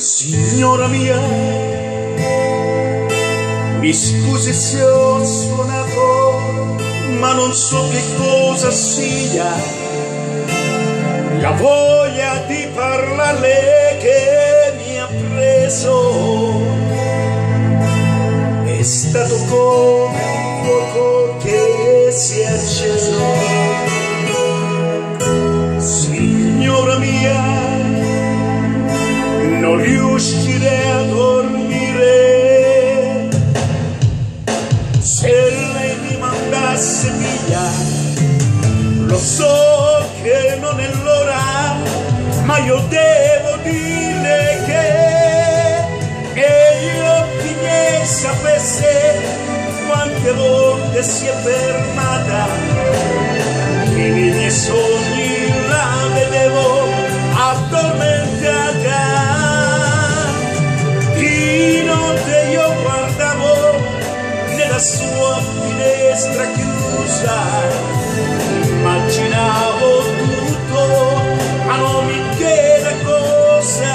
Signora mia, mi scusi se ho suonato, ma non so che cosa sia la voglia di parlarle che mi ha preso. È stato come un fuoco che si è acceso. Signora mia, non riuscirei a dormire se lei mi mandasse via. Lo so che non è l'ora, ma io devo dire che gli occhi miei sapesse quante volte si è fermata, che nei miei sogni la vedevo addormentata. Di notte io guardavo nella sua finestra chiusa, immaginavo tutto, ma non mi chiede cosa.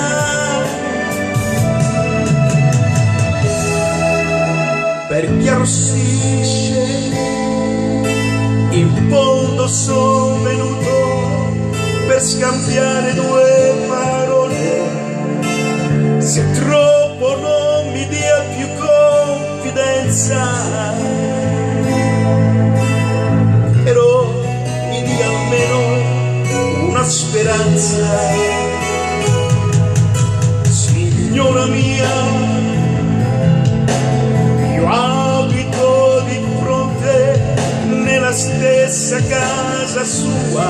Perché arrossisce, in fondo sono venuto per scambiare due parole. Se troppo non mi dia più confidenza, però mi dia almeno una speranza. Signora mia, io abito di fronte nella stessa casa sua.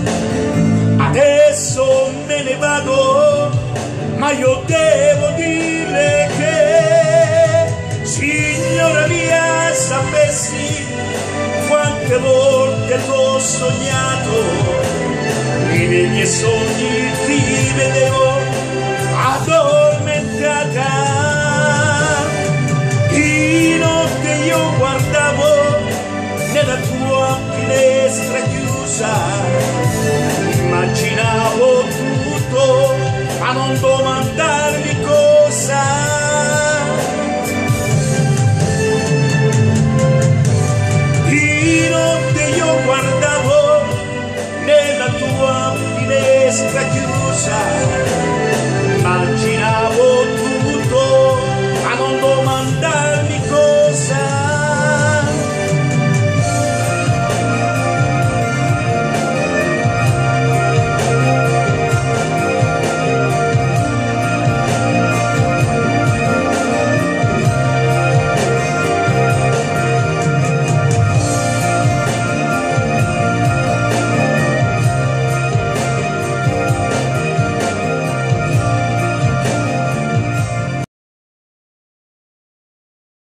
Adesso me ne vado, ma io devo dire che, signora mia, sapessi quante volte l'ho sognato, e nei miei sogni ti vedevo addormentata. Di notte io guardavo nella tua finestra chiusa, immaginavo tutto, ma non domandarmi cosa. Di notte io guardavo nella tua finestra chiusa,